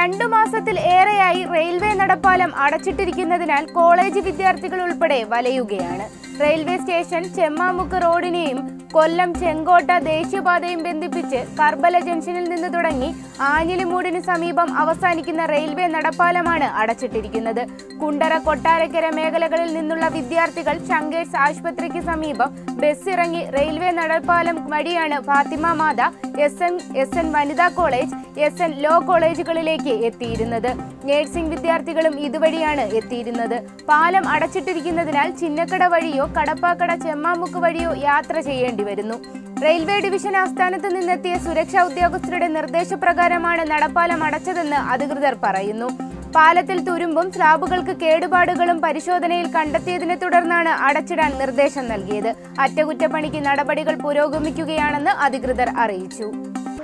2 മാസത്തിൽ ഏറെയായി railway നടപ്പാലം അടച്ചിട്ടിരിക്കുന്നതിനാൽ college വിദ്യാർത്ഥികൾ ഉൾപ്പെടെ വലയുകയാണ്. റെയിൽവേ സ്റ്റേഷൻ ചെമ്മാമുക്ക് റോഡിനെയും കൊല്ലം ചെങ്കോട്ട ദേശീയപാതയും ബന്ധിപ്പിച്ച് കർബല ജംഗ്ഷനിൽ നിന്ന് തുടങ്ങി ആഞ്ഞിലിമൂടിന് സമീപം അവസാനിക്കുന്ന റെയിൽവേ നടപ്പാലമാണ് അടച്ചിട്ടിരിക്കുന്നത്. കുണ്ടറ കൊട്ടാരക്കര മേഖലകളിൽ നിന്നുള്ള വിദ്യാർത്ഥികൾ ശങ്കേഴ്സ് ആശുപത്രിക്ക് സമീപം ബസ് ഇറങ്ങി റെയിൽവേ നടപ്പാലം വഴിയാണ് ഫാത്തിമ മാത, എസ്.എൻ. വനിതാ കോളേജ്, എസ്.എൻ. ലോ കോളേജുകളിലേക്ക് എത്തിയിരുന്നത്. നഴ്സിംഗ് വിദ്യാർത്ഥികളും ഇതുവഴിയാണ് എത്തിയിരുന്നത്. പാലം അടച്ചിട്ടിരിക്കുന്നതിനാൽ ചിന്നക്കട വഴിയോ കടപ്പാക്കട ചെമ്മാമുക്ക് വഴിയോ യാത്ര ചെയ്യേണ്ടി വരുന്നു. റെയിൽവേ ഡിവിഷൻ ആസ്ഥാനത്ത് നിന്നെത്തിയ സുരക്ഷാ ഉദ്യോഗസ്ഥരുടെ നിർദ്ദേശപ്രകാരമാണ് നടപ്പാലം അടച്ചതെന്ന് അധികൃതർ പറയുന്നു. പാലത്തിൽ തുരുമ്പും സ്ലാബുകൾക്ക് കേടുപാടുകളും പരിശോധനയിൽ കണ്ടെത്തിയതിനെ തുടർന്നാണ് അടച്ചിടാൻ നിർദ്ദേശം നൽകിയത്. അറ്റകുറ്റപ്പണിക്ക് നടപടികൾ പുരോഗമിക്കുകയാണെന്ന് അധികൃതർ അറിയിച്ചു.